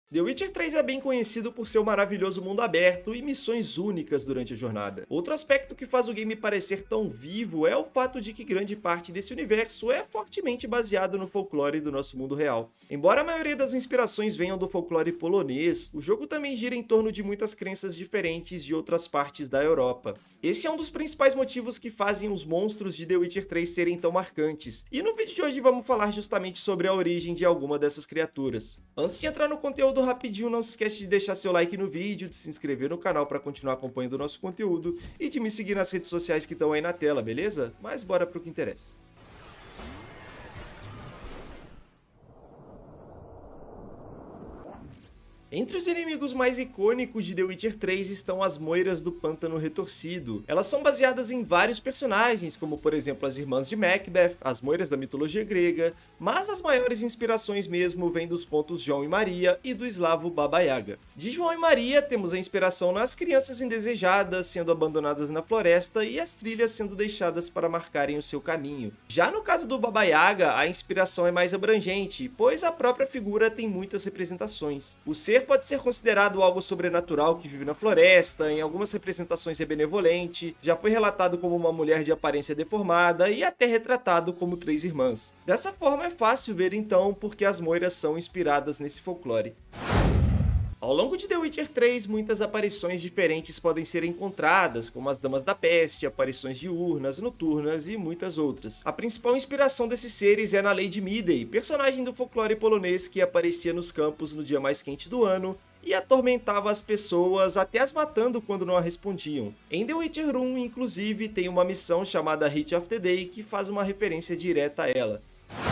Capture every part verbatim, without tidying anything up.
The Witcher três é bem conhecido por seu maravilhoso mundo aberto e missões únicas durante a jornada. Outro aspecto que faz o game parecer tão vivo é o fato de que grande parte desse universo é fortemente baseado no folclore do nosso mundo real. Embora a maioria das inspirações venham do folclore polonês, o jogo também gira em torno de muitas crenças diferentes de outras partes da Europa. Esse é um dos principais motivos que fazem os monstros de The Witcher três serem tão marcantes, e no vídeo de hoje vamos falar justamente sobre a origem de alguma dessas criaturas. Antes de entrar no conteúdo rapidinho, não se esquece de deixar seu like no vídeo, de se inscrever no canal para continuar acompanhando o nosso conteúdo e de me seguir nas redes sociais que estão aí na tela, beleza? Mas bora pro que interessa. Entre os inimigos mais icônicos de The Witcher três estão as Moiras do Pântano Retorcido. Elas são baseadas em vários personagens, como por exemplo as Irmãs de Macbeth, as Moiras da mitologia grega, mas as maiores inspirações mesmo vêm dos contos João e Maria e do eslavo Baba Yaga. De João e Maria temos a inspiração nas crianças indesejadas sendo abandonadas na floresta e as trilhas sendo deixadas para marcarem o seu caminho. Já no caso do Baba Yaga, a inspiração é mais abrangente, pois a própria figura tem muitas representações. O ser pode ser considerado algo sobrenatural que vive na floresta, em algumas representações é benevolente, já foi relatado como uma mulher de aparência deformada e até retratado como três irmãs. Dessa forma é fácil ver então porque as Moiras são inspiradas nesse folclore. Ao longo de The Witcher três, muitas aparições diferentes podem ser encontradas, como as Damas da Peste, aparições diurnas, noturnas e muitas outras. A principal inspiração desses seres é na Lady Midday, personagem do folclore polonês que aparecia nos campos no dia mais quente do ano e atormentava as pessoas, até as matando quando não a respondiam. Em The Witcher um, inclusive, tem uma missão chamada Heat of the Day que faz uma referência direta a ela.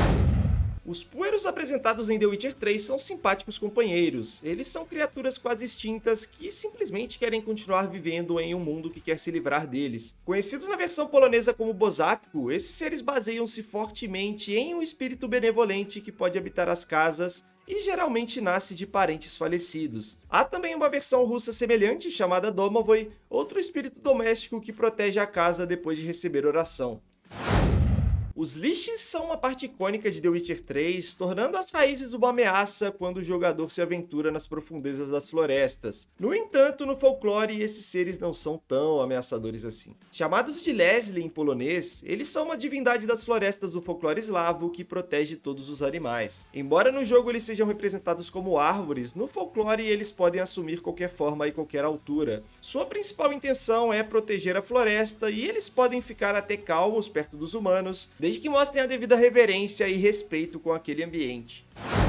Os pueros apresentados em The Witcher três são simpáticos companheiros. Eles são criaturas quase extintas que simplesmente querem continuar vivendo em um mundo que quer se livrar deles. Conhecidos na versão polonesa como Bozatko, esses seres baseiam-se fortemente em um espírito benevolente que pode habitar as casas e geralmente nasce de parentes falecidos. Há também uma versão russa semelhante chamada Domovoi, outro espírito doméstico que protege a casa depois de receber oração. Os Liches são uma parte icônica de The Witcher três, tornando as raízes uma ameaça quando o jogador se aventura nas profundezas das florestas. No entanto, no folclore, esses seres não são tão ameaçadores assim. Chamados de Leslie em polonês, eles são uma divindade das florestas do folclore eslavo que protege todos os animais. Embora no jogo eles sejam representados como árvores, no folclore eles podem assumir qualquer forma e qualquer altura. Sua principal intenção é proteger a floresta e eles podem ficar até calmos perto dos humanos, desde que mostrem a devida reverência e respeito com aquele ambiente.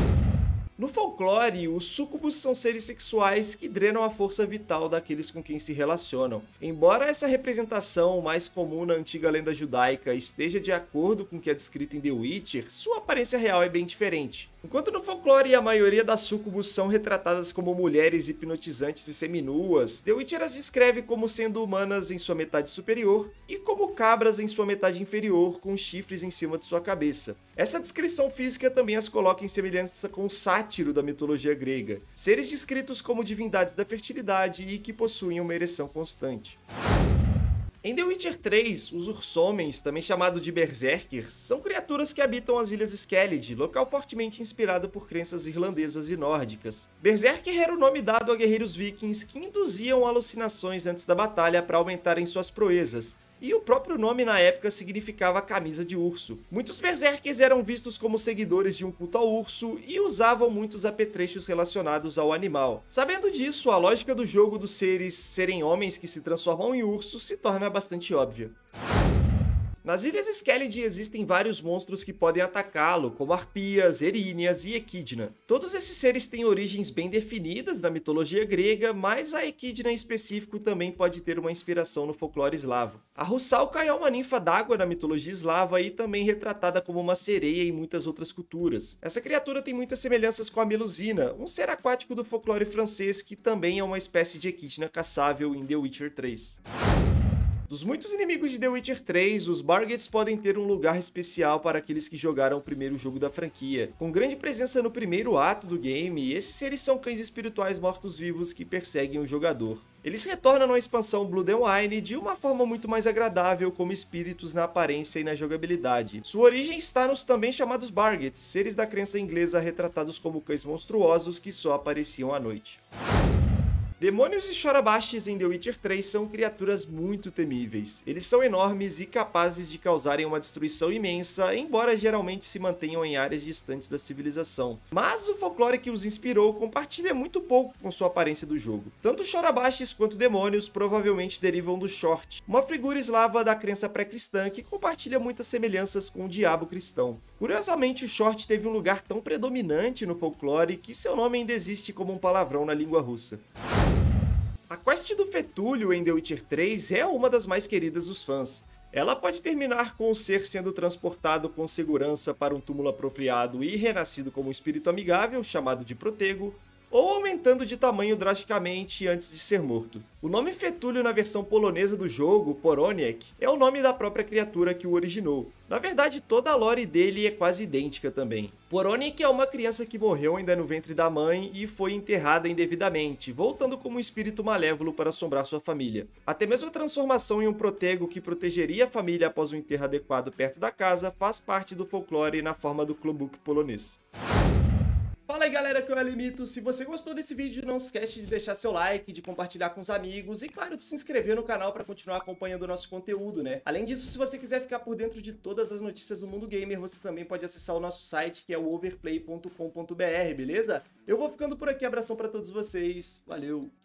No folclore, os súcubos são seres sexuais que drenam a força vital daqueles com quem se relacionam. Embora essa representação, mais comum na antiga lenda judaica, esteja de acordo com o que é descrito em The Witcher, sua aparência real é bem diferente. Enquanto no folclore a maioria das súcubos são retratadas como mulheres hipnotizantes e seminuas, The Witcher as descreve como sendo humanas em sua metade superior e como cabras em sua metade inferior, com chifres em cima de sua cabeça. Essa descrição física também as coloca em semelhança com o sátiro da mitologia grega, seres descritos como divindades da fertilidade e que possuem uma ereção constante. Em The Witcher três, os Ursomens, também chamados de Berserkers, são criaturas que habitam as Ilhas Skellige, local fortemente inspirado por crenças irlandesas e nórdicas. Berserker era o nome dado a guerreiros vikings que induziam alucinações antes da batalha para aumentarem suas proezas, e o próprio nome na época significava camisa de urso. Muitos berserkers eram vistos como seguidores de um culto ao urso e usavam muitos apetrechos relacionados ao animal. Sabendo disso, a lógica do jogo dos seres serem homens que se transformam em urso se torna bastante óbvia. Nas Ilhas Skellige existem vários monstros que podem atacá-lo, como arpias, eríneas e equidna. Todos esses seres têm origens bem definidas na mitologia grega, mas a equidna em específico também pode ter uma inspiração no folclore eslavo. A Russalka é uma ninfa d'água na mitologia eslava e também retratada como uma sereia em muitas outras culturas. Essa criatura tem muitas semelhanças com a Melusina, um ser aquático do folclore francês que também é uma espécie de equidna caçável em The Witcher três. Dos muitos inimigos de The Witcher três, os Bargets podem ter um lugar especial para aqueles que jogaram o primeiro jogo da franquia. Com grande presença no primeiro ato do game, esses seres são cães espirituais mortos-vivos que perseguem o jogador. Eles retornam na expansão Blood and Wine de uma forma muito mais agradável, como espíritos na aparência e na jogabilidade. Sua origem está nos também chamados Bargets, seres da crença inglesa retratados como cães monstruosos que só apareciam à noite. Demônios e Chorabashis em The Witcher três são criaturas muito temíveis. Eles são enormes e capazes de causarem uma destruição imensa, embora geralmente se mantenham em áreas distantes da civilização. Mas o folclore que os inspirou compartilha muito pouco com sua aparência do jogo. Tanto Chorabashis quanto demônios provavelmente derivam do Short, uma figura eslava da crença pré-cristã que compartilha muitas semelhanças com o diabo cristão. Curiosamente, o Short teve um lugar tão predominante no folclore que seu nome ainda existe como um palavrão na língua russa. A quest do Fetúlio em The Witcher três é uma das mais queridas dos fãs. Ela pode terminar com o ser sendo transportado com segurança para um túmulo apropriado e renascido como um espírito amigável, chamado de Protego, ou aumentando de tamanho drasticamente antes de ser morto. O nome Fetúlio na versão polonesa do jogo, Poroniek, é o nome da própria criatura que o originou. Na verdade, toda a lore dele é quase idêntica também. Poroniek é uma criança que morreu ainda no ventre da mãe e foi enterrada indevidamente, voltando como um espírito malévolo para assombrar sua família. Até mesmo a transformação em um protego que protegeria a família após um enterro adequado perto da casa faz parte do folclore na forma do klobuk polonês. Fala aí galera, que é o Elemito. Se você gostou desse vídeo, não se esquece de deixar seu like, de compartilhar com os amigos e claro, de se inscrever no canal para continuar acompanhando o nosso conteúdo, né? Além disso, se você quiser ficar por dentro de todas as notícias do mundo gamer, você também pode acessar o nosso site, que é o overplay ponto com ponto br, beleza? Eu vou ficando por aqui, abração para todos vocês, valeu!